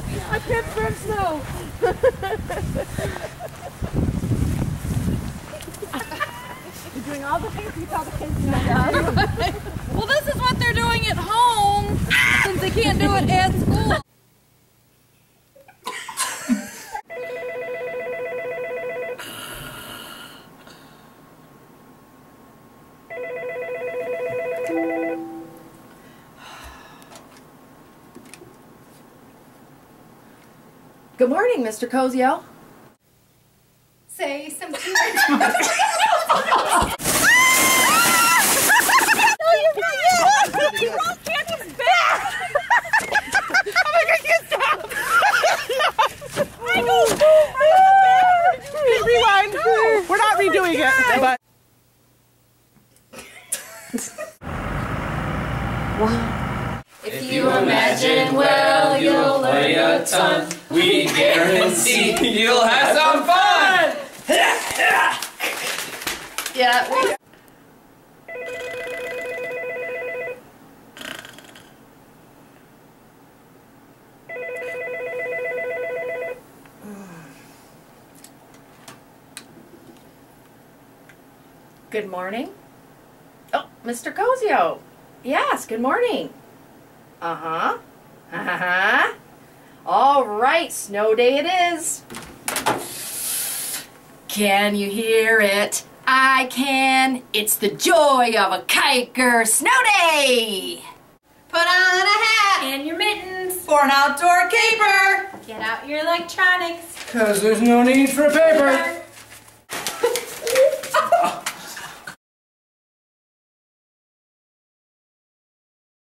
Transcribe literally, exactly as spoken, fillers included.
I can't swim snow. You're doing all the things you tell the kids not to do. Well, this is what they're doing at home since they can't do it at school. Good morning, Mister Cozio. Say some cute. No, you're not yet. You broke Candy's back. Oh my God, I can't stop. I go. Rewind. We're not redoing it. But. Wow. If you imagine well, you'll learn a ton. We guarantee you'll have some fun! Yeah, we... Good morning. Oh, Mister Cozio. Yes, good morning. Uh-huh. Uh-huh. All right, snow day it is. Can you hear it? I can. It's the joy of a kiker snow day. Put on a hat And your mittens. for an outdoor caper. Get out your electronics. Cause there's no need for paper.